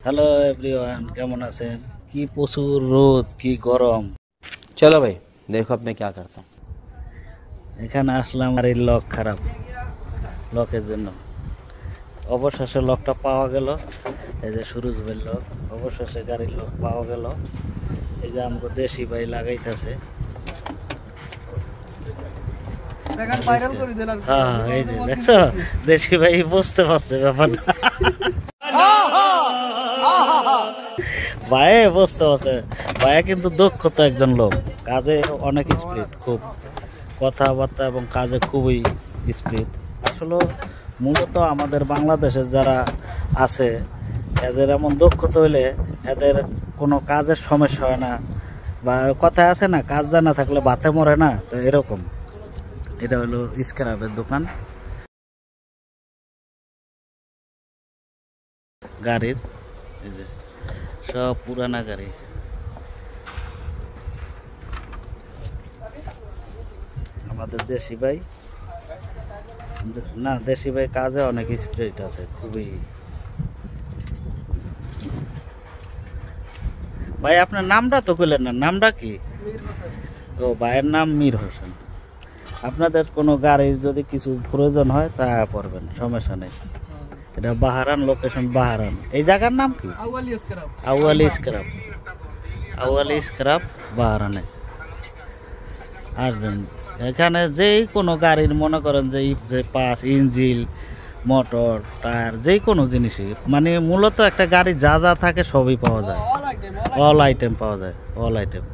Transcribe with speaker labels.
Speaker 1: Hello everyone কেমন আছেন কি প্রচুর রোদ কি গরম
Speaker 2: चलो भाई देखो अब मैं क्या करता हूँ।
Speaker 1: এখানে আসলাম আর এই লক খারাপ লকের জন্য অবশেষে লকটা পাওয়া গেল এই যে সুরজ ভাই লক অবশেষে গাড়ির লক পাওয়া গেল এই যে আমাকে দেশি ভাই লাগাইতেছে হ্যাঁ এই যে দেখছো দেশি ভাই বুঝতে পারছে ব্যাপারটা ভাই বুঝতে পারছে ভাইয়া কিন্তু দক্ষ তো একজন লোক কাজে অনেক স্পিড খুব কথাবার্তা এবং কাজে খুবই স্পিড আসলে মূলত আমাদের বাংলাদেশের যারা আছে এদের এমন দক্ষতা হইলে এদের কোনো কাজের সমস্যা হয় না বা কথায় আছে না কাজ জানা থাকলে বাতে মরে না তো এরকম এটা হলো স্ক্র্যাপের দোকান গাড়ির এই যে সব পুরানা গাড়ি আমাদের দেশি ভাই না দেশি ভাই কাজে অনেক স্পিরিট আছে খুবই ভাই আপনার নামটা তো কইলেন না নামটা কি ও ভাইয়ের নাম মীর হোসেন আপনাদের কোনো গাড়ির যদি কিছু প্রয়োজন হয় তা পড়বেন সমস্যা নেই এটা বাহারান লোকেশন বাহারান এই জায়গার নাম কি আউয়ালি স্ক্র্যাপ বাহারানে আসবেন এখানে যেই কোনো গাড়ির মনে করেন যে পাস ইঞ্জিন মোটর টায়ার যেই কোনো জিনিসই মানে মূলত একটা গাড়ি যা যা থাকে সবই পাওয়া যায় অল আইটেম পাওয়া যায় অল আইটেম